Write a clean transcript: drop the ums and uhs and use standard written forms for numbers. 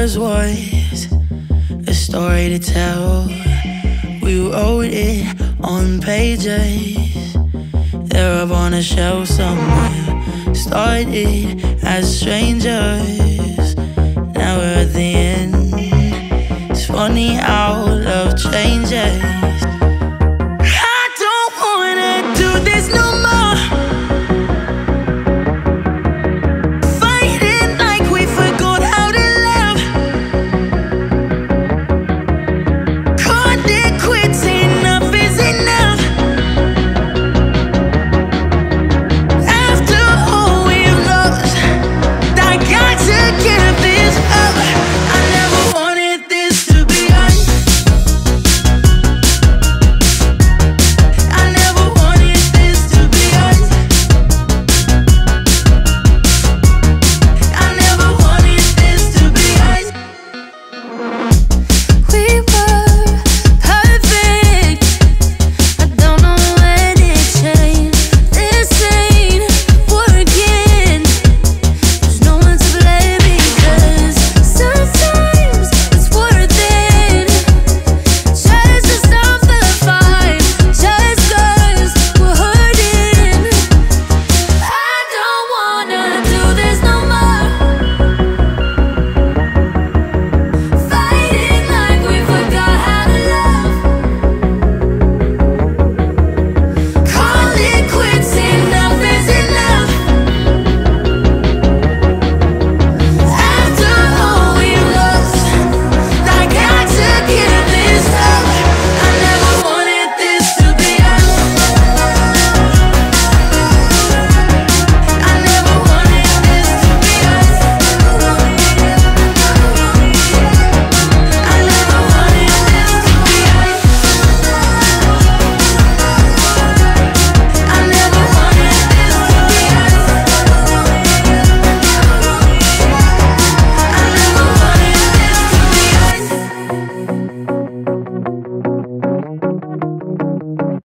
Ours was a story to tell. We wrote it on pages. They're up on a shelf somewhere. Started as strangers, now we're at the end. It's funny how love changes.